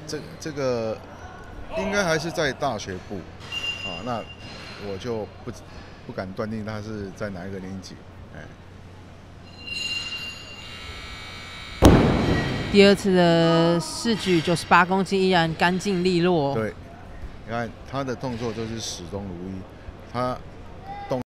这个应该还是在大学部啊，那我就不敢断定他是在哪一个年级。 第二次的试举98公斤依然干净利落。 对，你看他的动作就是始终如一，他